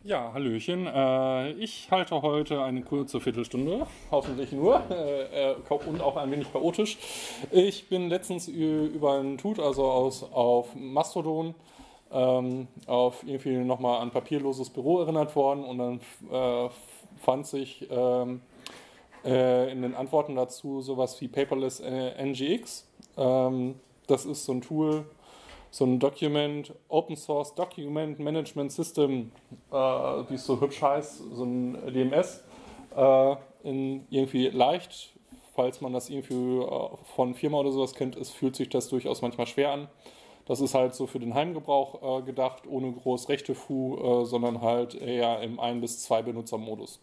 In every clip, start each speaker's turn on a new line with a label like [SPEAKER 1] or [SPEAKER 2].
[SPEAKER 1] Ja, Hallöchen. Ich halte heute eine kurze Viertelstunde, hoffentlich nur, und auch ein wenig chaotisch. Ich bin letztens über ein Tut, also auf Mastodon, auf irgendwie nochmal ein papierloses Büro erinnert worden und dann fand sich in den Antworten dazu sowas wie Paperless NGX. Das ist so ein Tool, so ein Open Source Document Management System, wie es so hübsch heißt, so ein DMS, in irgendwie leicht, falls man das irgendwie von Firma oder sowas kennt, fühlt sich das durchaus manchmal schwer an. Das ist halt so für den Heimgebrauch gedacht, ohne groß Rechte-Fu, sondern halt eher im 1 bis 2 Benutzer-Modus.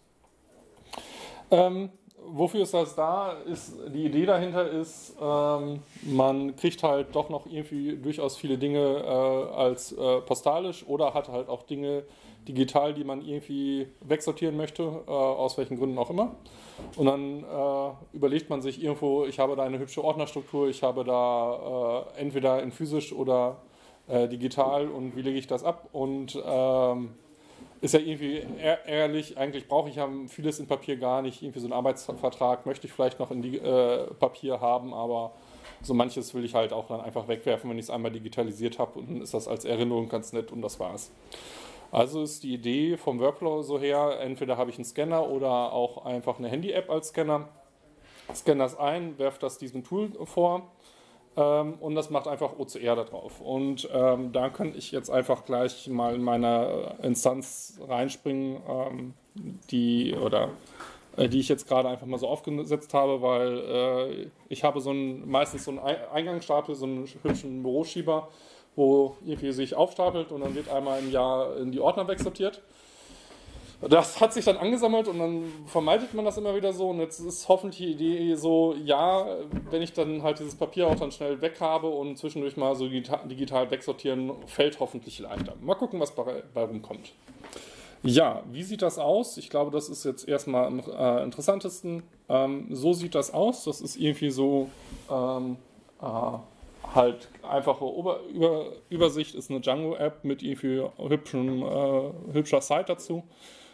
[SPEAKER 1] Wofür ist das da? Die Idee dahinter ist, man kriegt halt doch noch irgendwie durchaus viele Dinge als postalisch oder hat halt auch Dinge digital, die man irgendwie wegsortieren möchte, aus welchen Gründen auch immer. Und dann überlegt man sich irgendwo, ich habe da eine hübsche Ordnerstruktur, ich habe da entweder in physisch oder digital und wie lege ich das ab? Und ist ja irgendwie ärgerlich, eigentlich brauche ich ja vieles in Papier gar nicht, irgendwie so einen Arbeitsvertrag möchte ich vielleicht noch in Papier haben, aber so manches will ich halt auch dann einfach wegwerfen, wenn ich es einmal digitalisiert habe und dann ist das als Erinnerung ganz nett und das war's. Also ist die Idee vom Workflow so her, entweder habe ich einen Scanner oder auch einfach eine Handy-App als Scanner, scanne das ein, werfe das diesem Tool vor, und das macht einfach OCR da drauf. Und da kann ich jetzt einfach gleich mal in meine Instanz reinspringen, die ich jetzt gerade einfach mal so aufgesetzt habe, weil ich habe meistens so einen Eingangsstapel, so einen hübschen Büroschieber, wo irgendwie sich aufstapelt und dann wird einmal im Jahr in die Ordner wegsortiert. Das hat sich dann angesammelt und dann vermeidet man das immer wieder so. Und jetzt ist hoffentlich die Idee so, ja, wenn ich dann halt dieses Papier auch dann schnell weg habe und zwischendurch mal so digital wegsortieren, fällt hoffentlich leichter. Mal gucken, was bei rumkommt. Ja, wie sieht das aus? Ich glaube, das ist jetzt erstmal am interessantesten. So sieht das aus. Das ist irgendwie so halt einfache Übersicht, ist eine Django-App mit irgendwie hübscher Site dazu.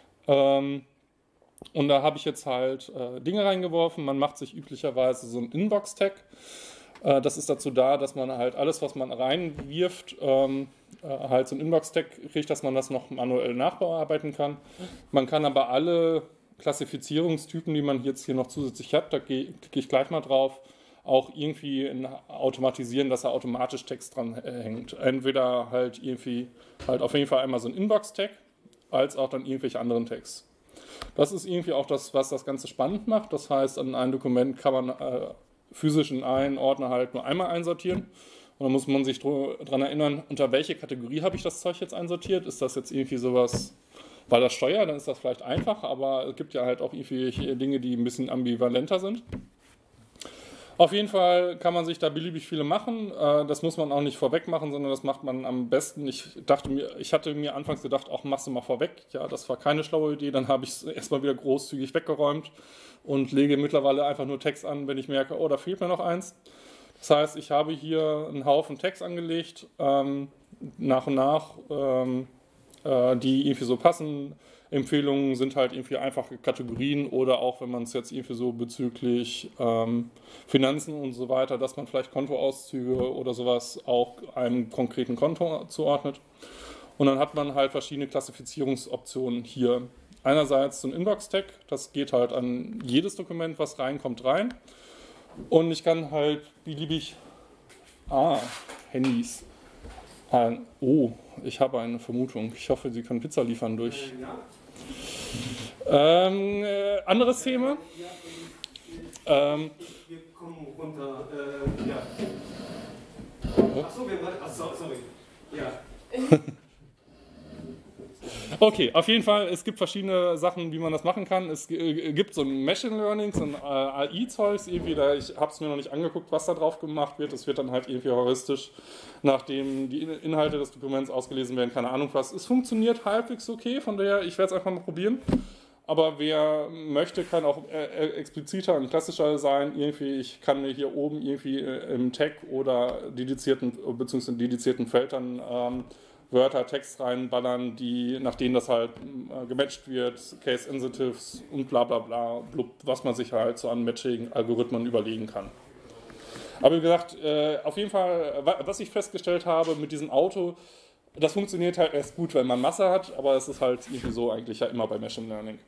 [SPEAKER 1] Und da habe ich jetzt halt Dinge reingeworfen. Man macht sich üblicherweise so einen Inbox-Tag. Das ist dazu da, dass man halt alles, was man reinwirft, halt so einen Inbox-Tag kriegt, dass man das noch manuell nachbearbeiten kann. Man kann aber alle Klassifizierungstypen, die man jetzt hier noch zusätzlich hat, da klicke ich gleich mal drauf, auch irgendwie automatisieren, dass da automatisch Text dran hängt. Entweder halt irgendwie halt auf jeden Fall einmal so ein Inbox-Tag, als auch dann irgendwelche anderen Tags. Das ist irgendwie auch das, was das Ganze spannend macht. Das heißt, an ein Dokument kann man physisch in einen Ordner halt nur einmal einsortieren. Und dann muss man sich daran erinnern, unter welche Kategorie habe ich das Zeug jetzt einsortiert. Ist das jetzt irgendwie sowas, weil das Steuer, dann ist das vielleicht einfach, aber es gibt ja halt auch irgendwie Dinge, die ein bisschen ambivalenter sind. Auf jeden Fall kann man sich da beliebig viele machen. Das muss man auch nicht vorweg machen, sondern das macht man am besten. Ich hatte mir anfangs gedacht, auch machst du mal vorweg. Ja, das war keine schlaue Idee. Dann habe ich es erstmal wieder großzügig weggeräumt und lege mittlerweile einfach nur Text an, wenn ich merke, oh, da fehlt mir noch eins. Das heißt, ich habe hier einen Haufen Text angelegt, nach und nach, die irgendwie so passen. Empfehlungen sind halt irgendwie einfache Kategorien oder auch, wenn man es jetzt irgendwie so bezüglich Finanzen und so weiter, dass man vielleicht Kontoauszüge oder sowas auch einem konkreten Konto zuordnet. Und dann hat man halt verschiedene Klassifizierungsoptionen hier. Einerseits so ein Inbox-Tag, das geht halt an jedes Dokument, was reinkommt, rein. Und ich kann halt beliebig... Handys. Ich habe eine Vermutung. Ich hoffe, Sie können Pizza liefern durch. Anderes Thema.
[SPEAKER 2] Wir kommen runter. Ja. Achso, sorry. Ja.
[SPEAKER 1] Okay, auf jeden Fall, es gibt verschiedene Sachen, wie man das machen kann. Es gibt so ein Machine Learning, so ein AI-Zeugs irgendwie, ich habe es mir noch nicht angeguckt, was da drauf gemacht wird. Es wird dann halt irgendwie heuristisch, nachdem die Inhalte des Dokuments ausgelesen werden, keine Ahnung was. Es funktioniert halbwegs okay, von daher, ich werde es einfach mal probieren. Aber wer möchte, kann auch expliziter und klassischer sein. Irgendwie, ich kann mir hier oben irgendwie im Tag oder dedizierten Feldern Wörter, Text reinballern, nach denen das halt gematcht wird, Case-Sensitives und bla bla bla, blub, was man sich halt so an Matching-Algorithmen überlegen kann. Aber wie gesagt, auf jeden Fall, was ich festgestellt habe mit diesem Auto, das funktioniert halt erst gut, wenn man Masse hat, aber es ist halt irgendwie so eigentlich ja immer bei Machine Learning.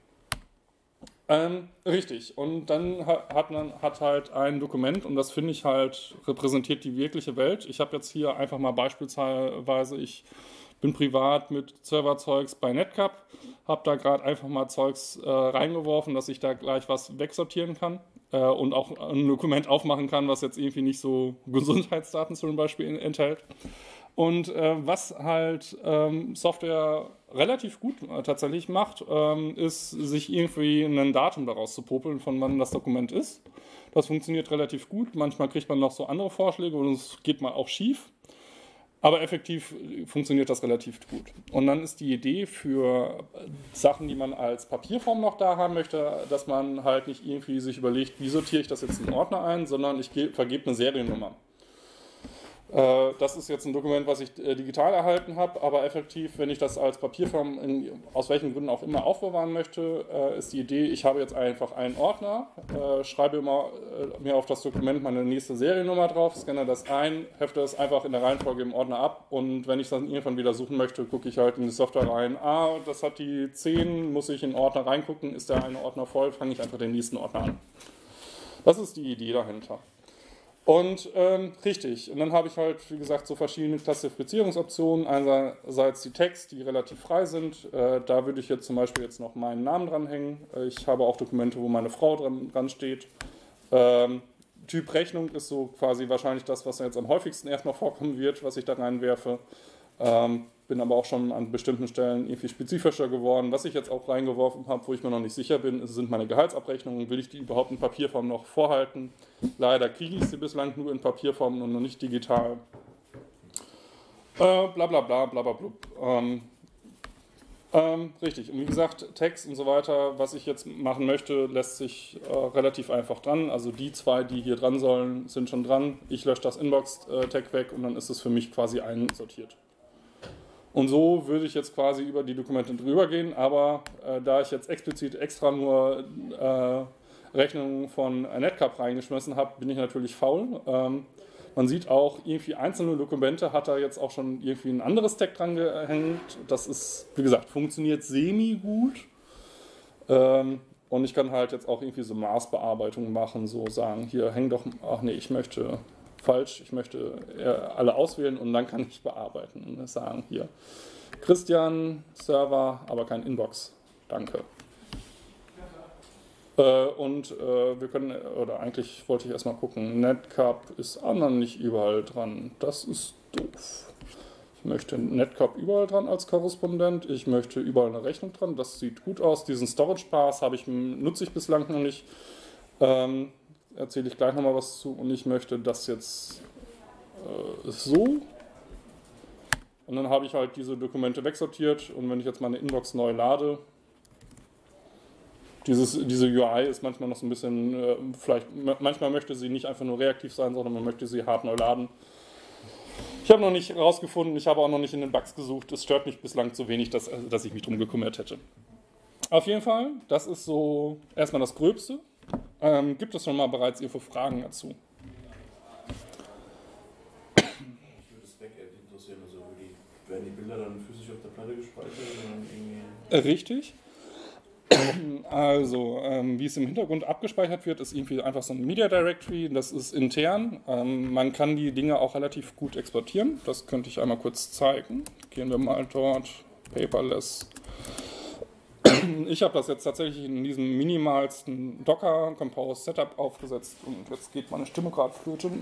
[SPEAKER 1] Richtig. Und dann hat man halt ein Dokument und das finde ich halt repräsentiert die wirkliche Welt. Ich habe jetzt hier einfach mal beispielsweise, ich bin privat mit Serverzeugs bei Netcup, habe da gerade einfach mal Zeugs reingeworfen, dass ich da gleich was wegsortieren kann und auch ein Dokument aufmachen kann, was jetzt irgendwie nicht so Gesundheitsdaten zum Beispiel enthält. Und was halt Software relativ gut tatsächlich macht, ist, sich irgendwie ein Datum daraus zu popeln, von wann das Dokument ist. Das funktioniert relativ gut. Manchmal kriegt man noch so andere Vorschläge und es geht mal auch schief. Aber effektiv funktioniert das relativ gut. Und dann ist die Idee für Sachen, die man als Papierform noch da haben möchte, dass man halt nicht irgendwie sich überlegt, wie sortiere ich das jetzt in einen Ordner ein, sondern ich vergebe eine Seriennummer. Das ist jetzt ein Dokument, was ich digital erhalten habe, aber effektiv, wenn ich das als Papierform aus welchen Gründen auch immer aufbewahren möchte, ist die Idee, ich habe jetzt einfach einen Ordner, schreibe mir auf das Dokument meine nächste Seriennummer drauf, scanne das ein, hefte es einfach in der Reihenfolge im Ordner ab und wenn ich es dann irgendwann wieder suchen möchte, gucke ich halt in die Software rein, das hat die 10, muss ich in den Ordner reingucken, ist der eine Ordner voll, fange ich einfach den nächsten Ordner an. Das ist die Idee dahinter. Und richtig, und dann habe ich halt, wie gesagt, so verschiedene Klassifizierungsoptionen. Einerseits die Tags, die relativ frei sind. Da würde ich jetzt zum Beispiel jetzt noch meinen Namen dranhängen. Ich habe auch Dokumente, wo meine Frau dran steht. Typ Rechnung ist so quasi wahrscheinlich das, was jetzt am häufigsten erstmal vorkommen wird, was ich da reinwerfe. Bin aber auch schon an bestimmten Stellen irgendwie spezifischer geworden. Was ich jetzt auch reingeworfen habe, wo ich mir noch nicht sicher bin, sind meine Gehaltsabrechnungen. Will ich die überhaupt in Papierform noch vorhalten? Leider kriege ich sie bislang nur in Papierform und noch nicht digital. Bla bla bla bla bla blub. Richtig, und wie gesagt, Text und so weiter, was ich jetzt machen möchte, lässt sich relativ einfach dran. Also die 2, die hier dran sollen, sind schon dran. Ich lösche das Inbox-Tag weg und dann ist es für mich quasi einsortiert. Und so würde ich jetzt quasi über die Dokumente drüber gehen, aber da ich jetzt explizit extra nur Rechnungen von Netcup reingeschmissen habe, bin ich natürlich faul. Man sieht auch, irgendwie einzelne Dokumente hat da jetzt auch schon irgendwie ein anderes Tag dran gehängt. Das ist, wie gesagt, funktioniert semi-gut. Und ich kann halt jetzt auch irgendwie so Maßbearbeitungen machen, so sagen, hier häng doch, ach nee, ich möchte falsch, ich möchte alle auswählen und dann kann ich bearbeiten und sagen, hier, Christian, Server, aber kein Inbox, danke. Wir können, oder eigentlich wollte ich erstmal gucken, Netcup ist auch noch nicht überall dran, das ist doof. Ich möchte Netcup überall dran als Korrespondent, ich möchte überall eine Rechnung dran, das sieht gut aus, diesen Storage Path nutze ich bislang noch nicht. Erzähle ich gleich nochmal was zu und ich möchte das jetzt so und dann habe ich halt diese Dokumente wegsortiert und wenn ich jetzt meine Inbox neu lade, diese UI ist manchmal noch so ein bisschen, manchmal möchte sie nicht einfach nur reaktiv sein, sondern man möchte sie hart neu laden. Ich habe noch nicht rausgefunden, ich habe auch noch nicht in den Bugs gesucht, es stört mich bislang zu wenig, dass ich mich drum gekümmert hätte. Auf jeden Fall, das ist so erstmal das Gröbste. Gibt es schon mal bereits irgendwo Fragen dazu?
[SPEAKER 3] Mich würde das Backend interessieren, also werden die Bilder dann physisch auf der Platte gespeichert oder dann irgendwie...
[SPEAKER 1] Richtig. Also, wie es im Hintergrund abgespeichert wird, ist irgendwie einfach so ein Media Directory, das ist intern. Man kann die Dinge auch relativ gut exportieren, das könnte ich einmal kurz zeigen. Gehen wir mal dort, paperless. Ich habe das jetzt tatsächlich in diesem minimalsten Docker Compose Setup aufgesetzt und jetzt geht meine Stimme gerade flöten.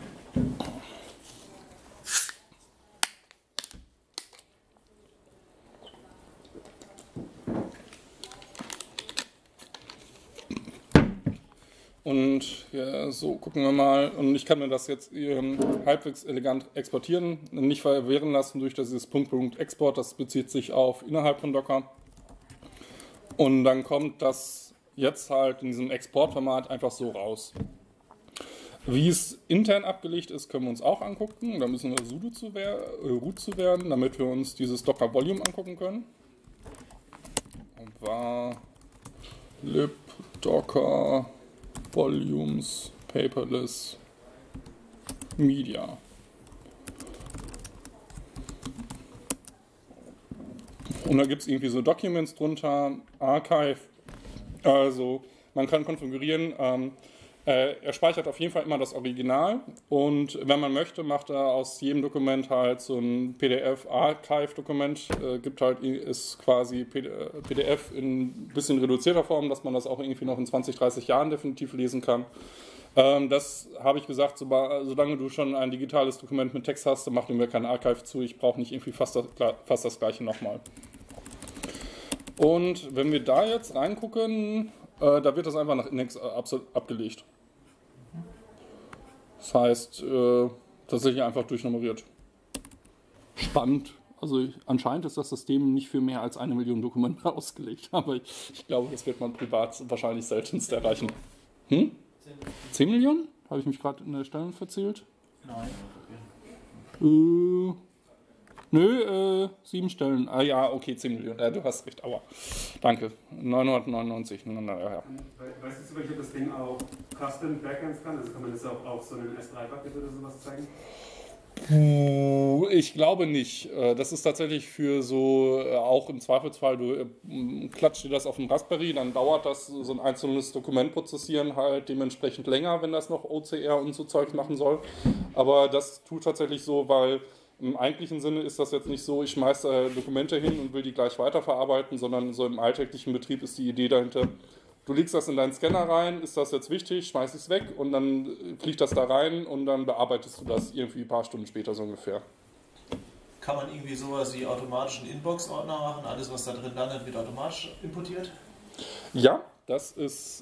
[SPEAKER 1] Und ja, so gucken wir mal. Und ich kann mir das jetzt halbwegs elegant exportieren, nicht verwirren lassen durch dieses Punkt-Punkt-Export. Das bezieht sich auf innerhalb von Docker. Und dann kommt das jetzt halt in diesem Exportformat einfach so raus. Wie es intern abgelegt ist, können wir uns auch angucken. Da müssen wir root zu werden, damit wir uns dieses Docker Volume angucken können. Und war lib Docker Volumes Paperless Media. Und da gibt es irgendwie so Documents drunter, Archive. Also man kann konfigurieren. Er speichert auf jeden Fall immer das Original und wenn man möchte, macht er aus jedem Dokument halt so ein PDF-Archive-Dokument. Ist quasi PDF in ein bisschen reduzierter Form, dass man das auch irgendwie noch in 20, 30 Jahren definitiv lesen kann. Das habe ich gesagt, solange du schon ein digitales Dokument mit Text hast, dann macht mir kein Archive zu. Ich brauche nicht irgendwie fast das gleiche nochmal. Und wenn wir da jetzt reingucken, da wird das einfach nach Index abgelegt. Das heißt, tatsächlich einfach durchnummeriert. Spannend. Also anscheinend ist das System nicht für mehr als 1 Million Dokumente ausgelegt, aber ich glaube, das wird man privat wahrscheinlich seltenst erreichen. 10 Millionen? Habe ich mich gerade in der Stelle verzählt? Nein. 7 Stellen. Ah ja, okay, 10 Millionen. Du hast recht, aua. Danke. 999. Ja.
[SPEAKER 2] Weißt du zufällig, ob das Ding auch Custom Backends kann? Also kann man das auch auf so einem S3-Bucket oder sowas zeigen?
[SPEAKER 1] Ich glaube nicht. Das ist tatsächlich für so, auch im Zweifelsfall, du klatscht dir das auf dem Raspberry, dann dauert das so ein einzelnes Dokument prozessieren halt dementsprechend länger, wenn das noch OCR und so Zeug machen soll. Aber das tut tatsächlich so, weil im eigentlichen Sinne ist das jetzt nicht so, ich schmeiße Dokumente hin und will die gleich weiterverarbeiten, sondern so im alltäglichen Betrieb ist die Idee dahinter, du legst das in deinen Scanner rein, ist das jetzt wichtig, schmeiß es weg und dann fliegt das da rein und dann bearbeitest du das irgendwie ein paar Stunden später so ungefähr.
[SPEAKER 4] Kann man irgendwie sowas wie automatischen Inbox-Ordner machen? Alles, was da drin landet, wird automatisch importiert?
[SPEAKER 1] Ja, das ist...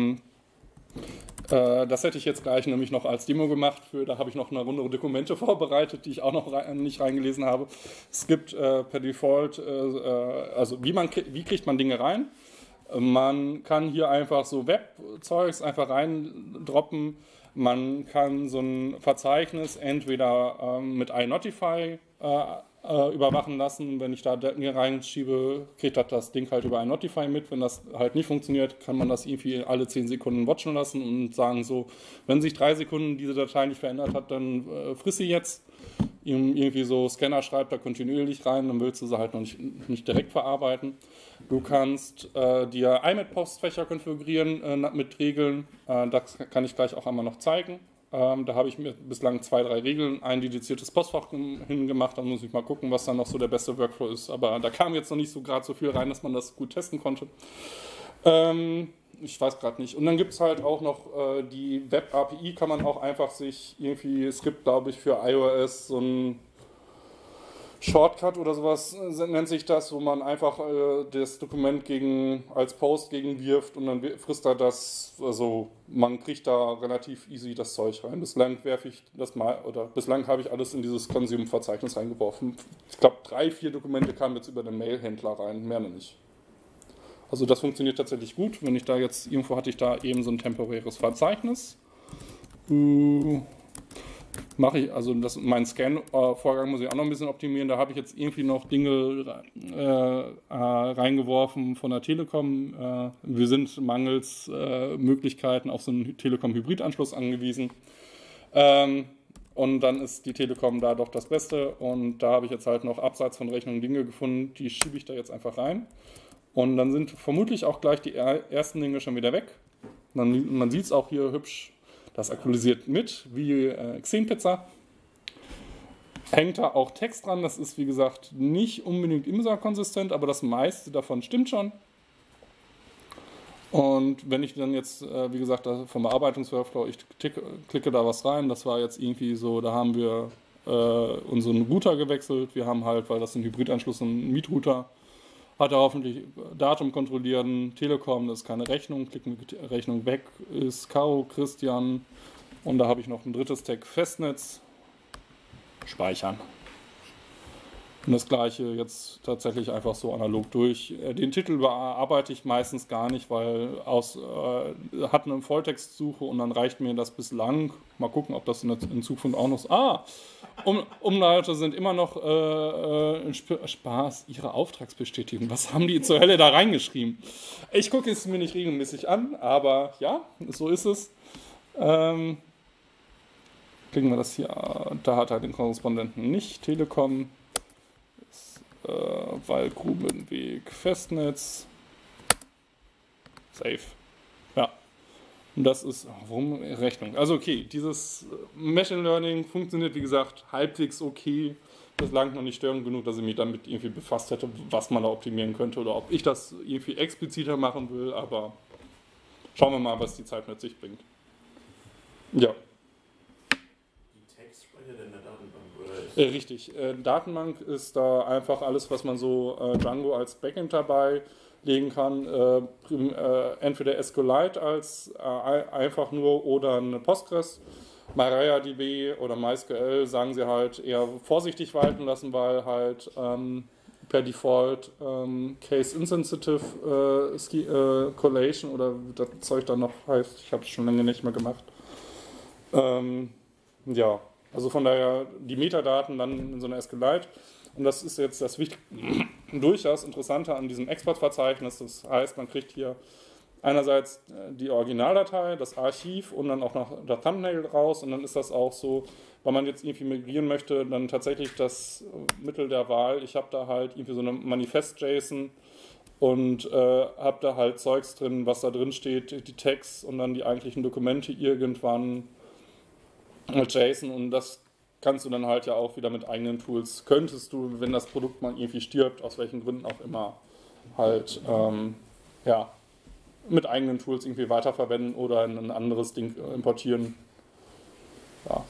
[SPEAKER 1] das hätte ich jetzt gleich nämlich noch als Demo gemacht. Da habe ich noch eine Runde Dokumente vorbereitet, die ich auch noch nicht reingelesen habe. Es gibt per Default, also wie kriegt man Dinge rein? Man kann hier einfach so Web-Zeugs einfach reindroppen. Man kann so ein Verzeichnis entweder mit iNotify überwachen lassen. Wenn ich da Dinge reinschiebe, kriegt das Ding halt über iNotify mit. Wenn das halt nicht funktioniert, kann man das irgendwie alle 10 Sekunden watchen lassen und sagen so, wenn sich 3 Sekunden diese Datei nicht verändert hat, dann friss sie jetzt. Irgendwie so Scanner schreibt da kontinuierlich rein, dann willst du sie halt noch nicht direkt verarbeiten. Du kannst dir IMAP-Postfächer konfigurieren mit Regeln. Das kann ich gleich auch einmal noch zeigen. Da habe ich mir bislang 2, 3 Regeln, ein dediziertes Postfach hingemacht. Dann muss ich mal gucken, was dann noch so der beste Workflow ist. Aber da kam jetzt noch nicht so gerade so viel rein, dass man das gut testen konnte. Ich weiß gerade nicht. Und dann gibt es halt auch noch die Web-API, kann man auch einfach sich irgendwie, es gibt glaube ich für iOS so ein Shortcut oder sowas nennt sich das, wo man einfach das Dokument als Post gegenwirft und dann frisst er das, also man kriegt da relativ easy das Zeug rein. Bislang bislang habe ich alles in dieses Consume-Verzeichnis reingeworfen. Ich glaube 3, 4 Dokumente kamen jetzt über den Mail-Händler rein, mehr noch nicht. Also das funktioniert tatsächlich gut. Wenn ich da jetzt, irgendwo hatte ich da eben so ein temporäres Verzeichnis. Mache ich, also meinen Scan-Vorgang muss ich auch noch ein bisschen optimieren. Da habe ich jetzt irgendwie noch Dinge reingeworfen von der Telekom. Wir sind mangels Möglichkeiten auf so einen Telekom-Hybrid-Anschluss angewiesen. Und dann ist die Telekom da doch das Beste. Und da habe ich jetzt halt noch abseits von Rechnungen Dinge gefunden, die schiebe ich da jetzt einfach rein. Und dann sind vermutlich auch gleich die ersten Dinge schon wieder weg. Man sieht es auch hier hübsch. Das aktualisiert mit, wie Xenpizza. Hängt da auch Text dran. Das ist, wie gesagt, nicht unbedingt IMSA-konsistent, aber das meiste davon stimmt schon. Und wenn ich dann jetzt, wie gesagt, vom Bearbeitungsworkflow, ich klicke da was rein, das war jetzt irgendwie so, da haben wir unseren Router gewechselt. Wir haben halt, weil das ein Hybridanschluss ist, ein Mietrouter, hat er hoffentlich Datum kontrollieren, Telekom, das ist keine Rechnung, klicken Rechnung weg, ist Caro, Christian und da habe ich noch ein drittes Tag Festnetz, speichern. Und das gleiche jetzt tatsächlich einfach so analog durch. Den Titel bearbeite ich meistens gar nicht, weil hat eine Volltextsuche und dann reicht mir das bislang. Mal gucken, ob das in Zukunft auch noch Umlaute sind immer noch Spaß, ihre Auftragsbestätigung. Was haben die zur Hölle da reingeschrieben? Ich gucke es mir nicht regelmäßig an, aber ja, so ist es. Kriegen wir das hier, da hat er den Korrespondenten nicht, Telekom, Waldgrubenweg, Festnetz, Safe. Ja, und das ist, warum Rechnung? Also okay, dieses Machine Learning funktioniert, wie gesagt, halbwegs okay. Das langt noch nicht störend genug, dass ich mich damit irgendwie befasst hätte, was man da optimieren könnte oder ob ich das irgendwie expliziter machen will, aber schauen wir mal, was die Zeit mit sich bringt. Ja. Richtig. Datenbank ist da einfach alles, was man so Django als Backend dabei legen kann. Entweder SQLite als einfach nur oder eine Postgres. MariaDB oder MySQL sagen sie halt eher vorsichtig walten lassen, weil halt per Default Case Insensitive Collation oder wie das Zeug dann noch heißt. Ich habe es schon lange nicht mehr gemacht. Ja. Also von daher die Metadaten dann in so einer SQLite. Und das ist jetzt das durchaus Interessante an diesem Exportverzeichnis. Das heißt, man kriegt hier einerseits die Originaldatei, das Archiv und dann auch noch der Thumbnail raus. Und dann ist das auch so, wenn man jetzt irgendwie migrieren möchte, dann tatsächlich das Mittel der Wahl. Ich habe da halt irgendwie so eine Manifest-JSON und habe da halt Zeugs drin, was da drin steht, die Tags und dann die eigentlichen Dokumente irgendwann mit JSON, und das kannst du dann halt ja auch wieder mit eigenen Tools, könntest du, wenn das Produkt mal irgendwie stirbt, aus welchen Gründen auch immer, halt mit eigenen Tools irgendwie weiterverwenden oder in ein anderes Ding importieren. Ja.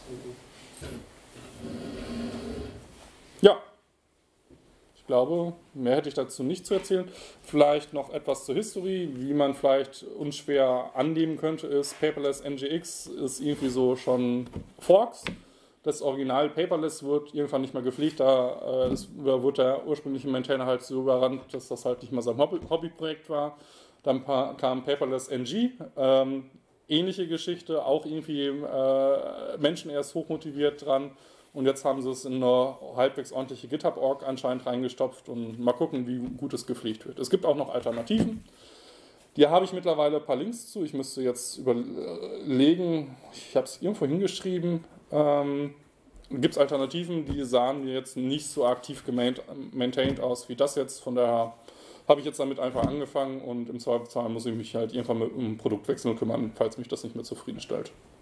[SPEAKER 1] Ja. Ich glaube, mehr hätte ich dazu nicht zu erzählen. Vielleicht noch etwas zur History, wie man vielleicht unschwer annehmen könnte, ist, Paperless NGX ist irgendwie so schon Forks. Das Original Paperless wird irgendwann nicht mehr gepflegt, da wurde der ursprüngliche Maintainer halt so überrannt, dass das halt nicht mehr sein Hobbyprojekt war. Dann kam Paperless NG, ähnliche Geschichte, auch irgendwie Menschen erst hochmotiviert dran. Und jetzt haben sie es in eine halbwegs ordentliche GitHub-Org anscheinend reingestopft und mal gucken, wie gut es gepflegt wird. Es gibt auch noch Alternativen. Die habe ich mittlerweile ein paar Links zu. Ich müsste jetzt überlegen, ich habe es irgendwo hingeschrieben. Gibt es Alternativen, die sahen mir jetzt nicht so aktiv gemaintained aus wie das jetzt. Von daher habe ich jetzt damit einfach angefangen und im Zweifelsfall muss ich mich halt irgendwann um Produktwechsel kümmern, falls mich das nicht mehr zufriedenstellt.